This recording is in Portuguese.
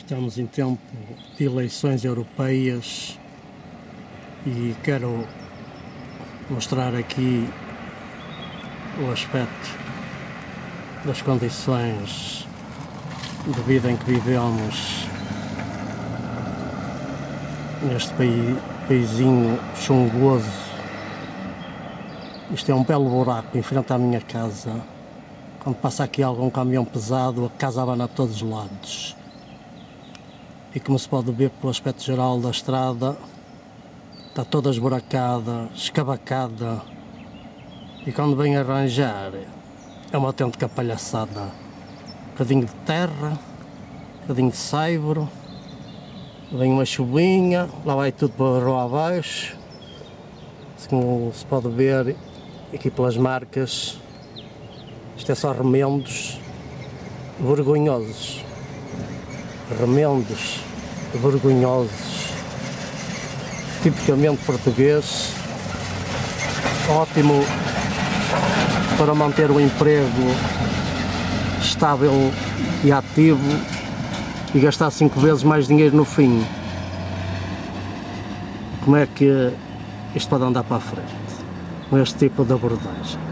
Estamos em tempo de eleições europeias e quero mostrar aqui o aspecto das condições de vida em que vivemos neste paísinho chungoso. Isto é um belo buraco em frente à minha casa. Quando passa aqui algum caminhão pesado, a casa abana a todos os lados. E como se pode ver pelo aspecto geral da estrada, está toda esburacada, escavacada. E quando vem arranjar, é uma autêntica palhaçada. Um bocadinho de terra, um bocadinho de saibro, vem uma chuvinha, lá vai tudo para a rua abaixo. Como se pode ver aqui pelas marcas, isto é só remendos vergonhosos. Remendos vergonhosos, tipicamente português, ótimo para manter o emprego estável e ativo e gastar 5 vezes mais dinheiro no fim. Como é que isto pode andar para a frente com este tipo de abordagem?